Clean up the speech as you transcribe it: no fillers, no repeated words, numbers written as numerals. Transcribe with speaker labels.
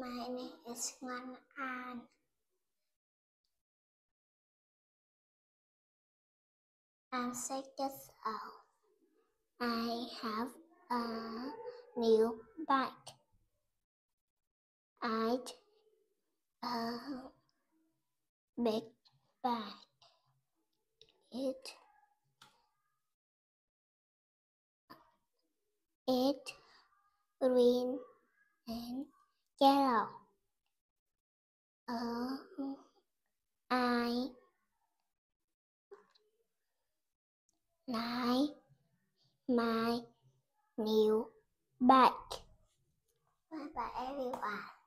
Speaker 1: My name is Ngân and I'm 6 years old. I have a new bike. It's a big bike. It's green and yellow. I like my new bike. Bye bye everyone.